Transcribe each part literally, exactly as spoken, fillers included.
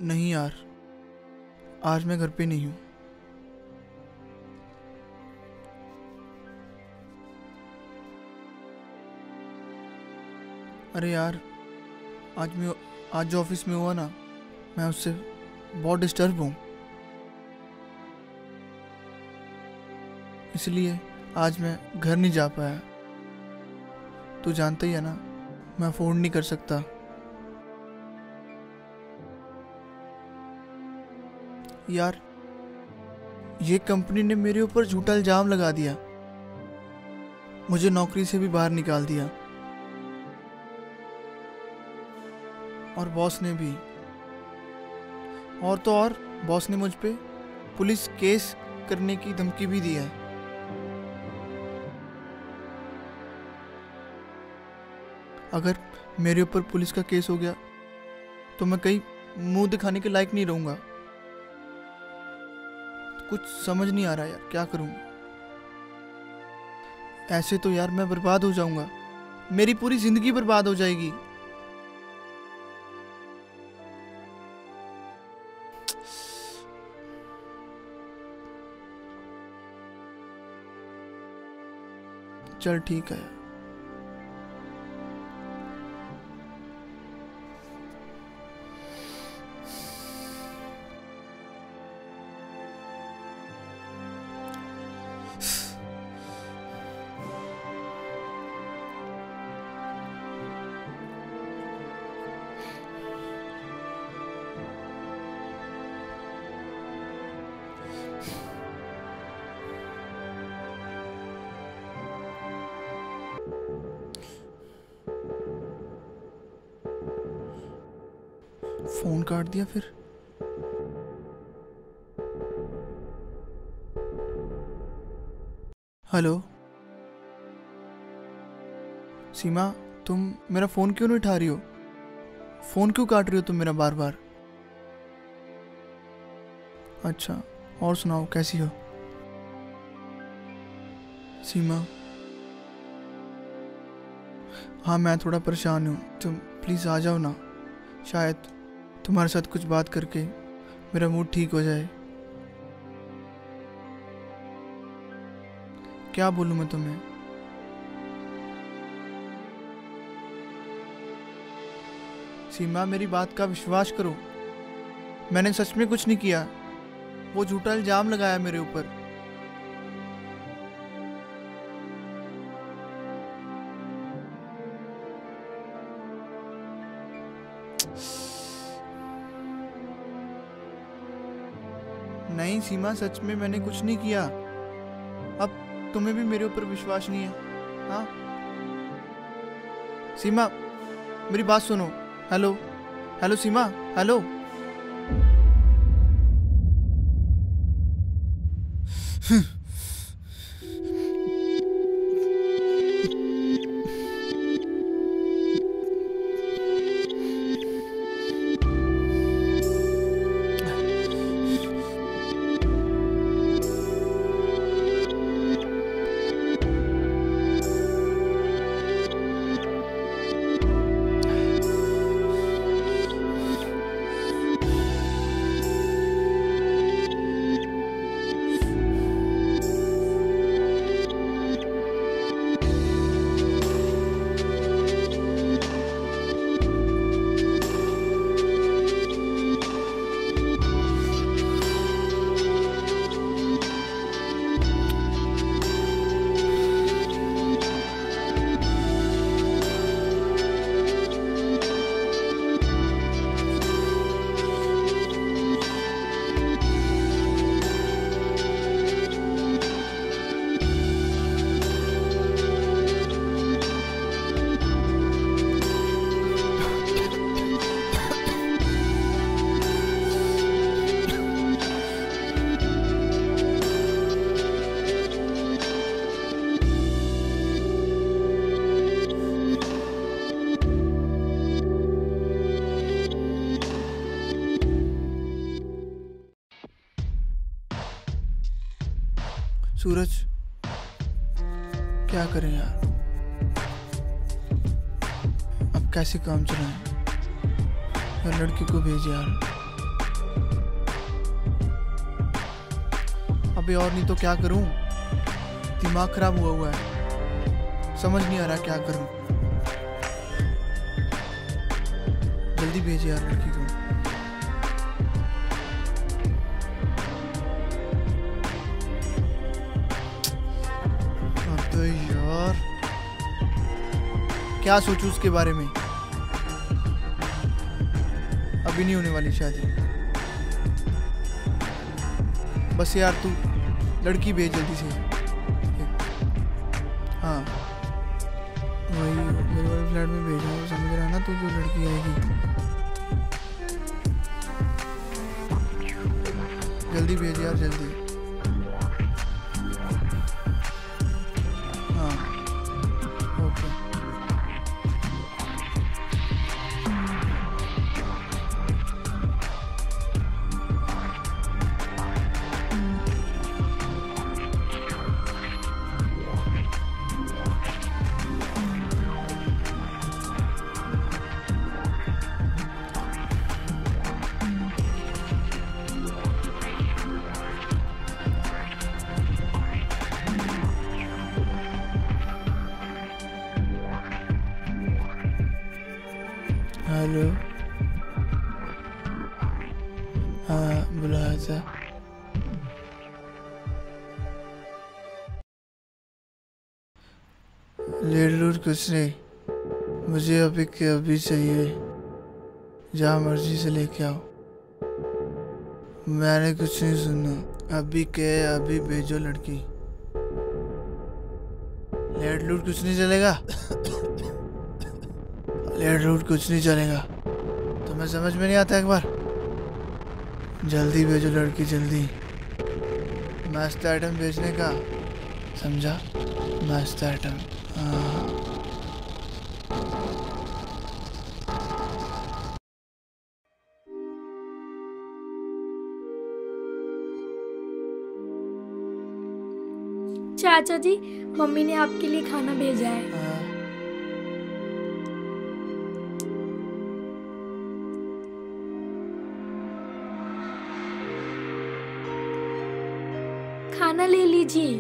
नहीं यार, आज मैं घर पे नहीं हूँ। अरे यार, आज मैं आज जो ऑफिस में हुआ ना, मैं उससे बहुत डिस्टर्ब हूँ, इसलिए आज मैं घर नहीं जा पाया। तू जानता ही है ना, मैं अफोर्ड नहीं कर सकता। यार, ये कंपनी ने मेरे ऊपर झूठा इल्जाम लगा दिया, मुझे नौकरी से भी बाहर निकाल दिया, और बॉस ने भी। और तो और बॉस ने मुझ पे पुलिस केस करने की धमकी भी दी है। अगर मेरे ऊपर पुलिस का केस हो गया तो मैं कहीं मुंह दिखाने के लायक नहीं रहूंगा। कुछ समझ नहीं आ रहा यार, क्या करूं? ऐसे तो यार मैं बर्बाद हो जाऊंगा, मेरी पूरी जिंदगी बर्बाद हो जाएगी। चल ठीक है। फोन काट दिया फिर। हेलो सीमा, तुम मेरा फोन क्यों नहीं उठा रही हो? फोन क्यों काट रही हो तुम मेरा बार बार? अच्छा, और सुनाओ, कैसी हो सीमा? हाँ, मैं थोड़ा परेशान हूँ, तुम प्लीज़ आ जाओ ना, शायद तुम्हारे साथ कुछ बात करके मेरा मूड ठीक हो जाए। क्या बोलूं मैं तुम्हें? सीमा, मेरी बात का विश्वास करो, मैंने सच में कुछ नहीं किया, वो झूठा इल्जाम लगाया मेरे ऊपर। नहीं सीमा, सच में मैंने कुछ नहीं किया। अब तुम्हें भी मेरे ऊपर विश्वास नहीं है? हाँ सीमा, मेरी बात सुनो। Hello hello Seema, hello. Suraj, क्या करें यार, अब कैसे काम चलाएं? यार लड़की को भेज यार। अबे और नहीं तो क्या करूं, दिमाग खराब हुआ हुआ है, समझ नहीं आ रहा क्या करूं। जल्दी भेज यार लड़की को। अबे यार क्या सोचूं उसके बारे में, अभी नहीं होने वाली शादी। बस यार तू लड़की भेज जल्दी से। हाँ वही मेरे वाले फ्लैट में भेजना, समझ रहा ना तू, जो लड़की आएगी जल्दी भेज यार जल्दी। हाँ ओके। हेलो, हाँ बुलाया था। लेट लूट कुछ नहीं, मुझे अभी के अभी चाहिए, जहाँ मर्जी से लेके आओ, मैंने कुछ नहीं सुनना। अभी के अभी भेजो लड़की, लेट लूट कुछ नहीं चलेगा। लेट लूट कुछ नहीं चलेगा, तुम्हें समझ में नहीं आता एक बार? जल्दी भेजो लड़की जल्दी, मस्त आइटम भेजने का, समझा? मस्त आइटम। हाँ चाचा जी, मम्मी ने आपके लिए खाना भेजा है। हाँ। खाना ले लीजिए।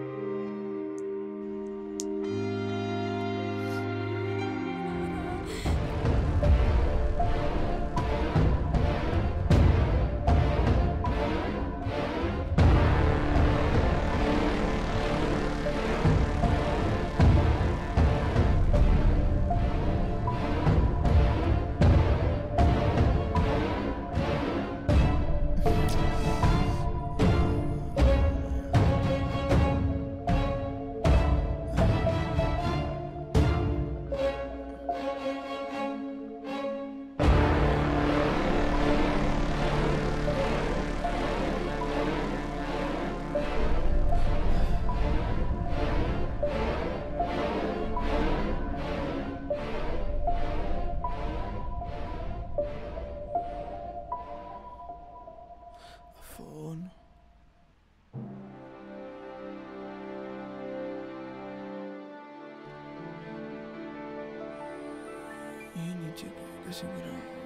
फोन ये नीचे कैसे गिरा?